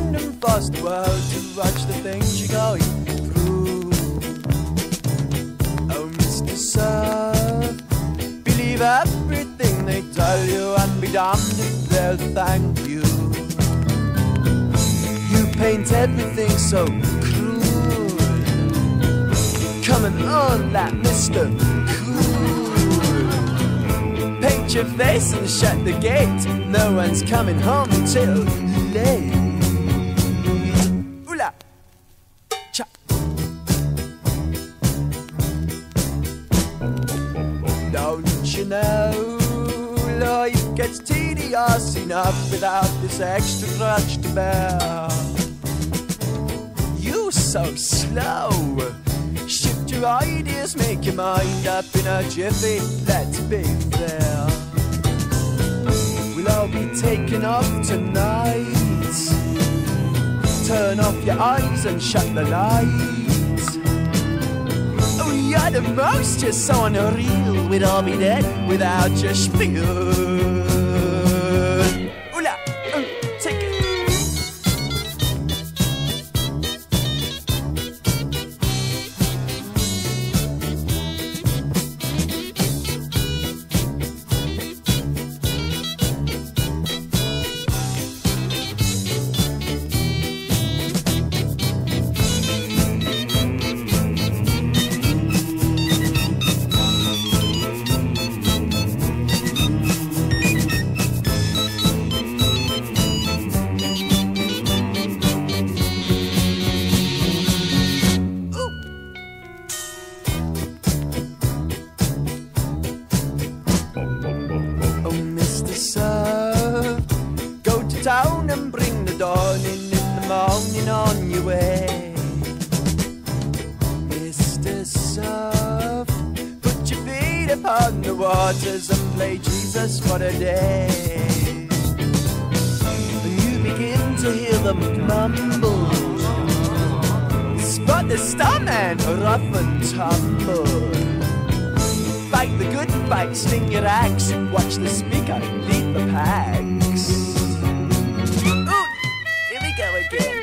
round and fast the world to watch the things you're going through. Oh, Mr. Surf, believe everything they tell you and be damned if they'll thank you. You paint everything so cruel, coming on like Mr. Cool. Paint your face and shut the gate, no one's coming home till late. Oola, cha. Don't you know, life gets tedious enough without this extra crutch to bear. You're so slow, shift your ideas, make your mind up in a jiffy, let's be fair. We'll all be taken off tonight. Turn off your eyes and shut the lights. Oh, you're the most, you're so unreal. We'd all be dead without your spiel. Oola, take it. Town and bring the dawn in the morning on your way. Mr. Surf, put your feet upon the waters and play Jesus for a day. And you begin to hear them mumble, spot the starman rough and tumble. Fight the good fight, sling your axe, watch the speaker lead the packs. Go again.